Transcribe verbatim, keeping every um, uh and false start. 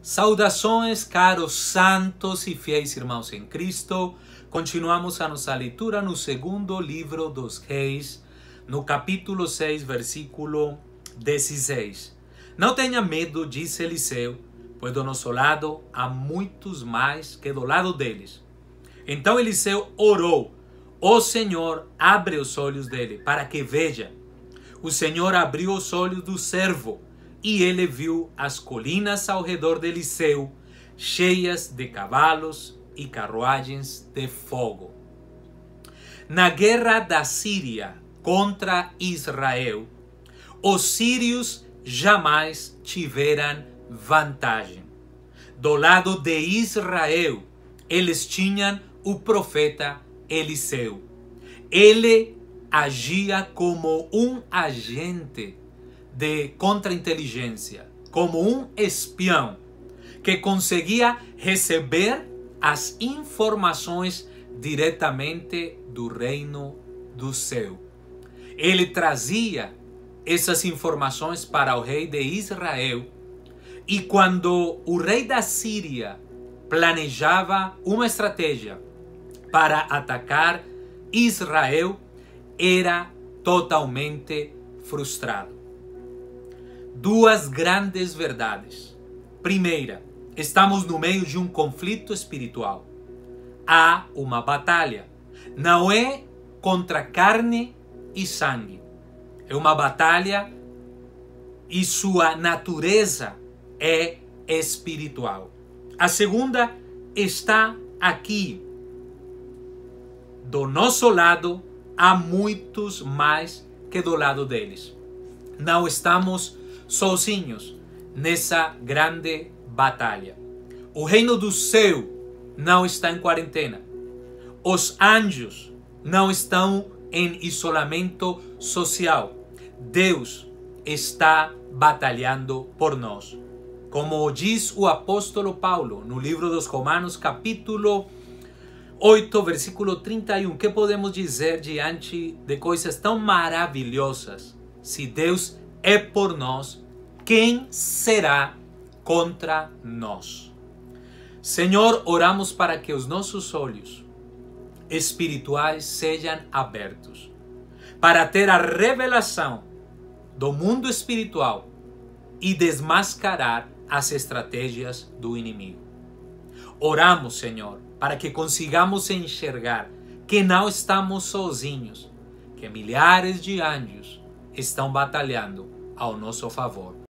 Saudações, caros santos e fiéis irmãos em Cristo. Continuamos a nossa leitura no segundo livro dos Reis, no capítulo seis, versículo dezesseis. Não tenha medo, disse Eliseu, pois do nosso lado há muitos mais que do lado deles. Então Eliseu orou: o Senhor abre os olhos dele, para que veja. O Senhor abriu os olhos do servo, e ele viu as colinas ao redor de Eliseu, cheias de cavalos e carruagens de fogo. Na guerra da Síria contra Israel, os sírios jamais tiveram vantagem. Do lado de Israel, eles tinham o profeta Eliseu. Ele agia como um agente de contra-inteligência, como um espião que conseguia receber as informações diretamente do reino do céu. Ele trazia essas informações para o rei de Israel, e quando o rei da Síria planejava uma estratégia para atacar Israel, era totalmente frustrado. Duas grandes verdades. Primeira, estamos no meio de um conflito espiritual. Há uma batalha. Não é contra carne e sangue. É uma batalha e sua natureza é espiritual. A segunda está aqui. Do nosso lado há muitos mais que do lado deles. Não estamos sozinhos nessa grande batalha. O reino do céu não está em quarentena. Os anjos não estão em isolamento social. Deus está batalhando por nós. Como diz o apóstolo Paulo no livro dos Romanos, capítulo oito, versículo trinta e um, que podemos dizer diante de coisas tão maravilhosas? Se Deus é por nós, quem será contra nós? Senhor, oramos para que os nossos olhos espirituais sejam abertos, para ter a revelação do mundo espiritual e desmascarar as estratégias do inimigo. Oramos, Senhor, para que consigamos enxergar que não estamos sozinhos, que milhares de anjos estão batalhando ao nosso favor.